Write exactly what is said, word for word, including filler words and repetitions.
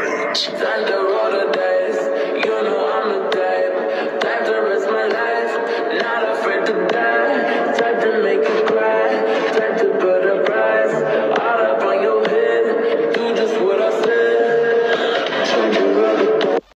Time to roll the dice, you know I'm the type. Time to risk my life, not afraid to die.